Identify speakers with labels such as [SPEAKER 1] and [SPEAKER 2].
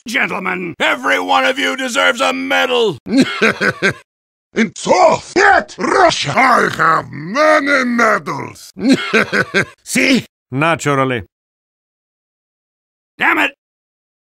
[SPEAKER 1] Gentlemen, every one of you deserves a medal!
[SPEAKER 2] In Soviet Russia, I have many medals.
[SPEAKER 1] See?
[SPEAKER 3] Naturally.
[SPEAKER 1] Damn it!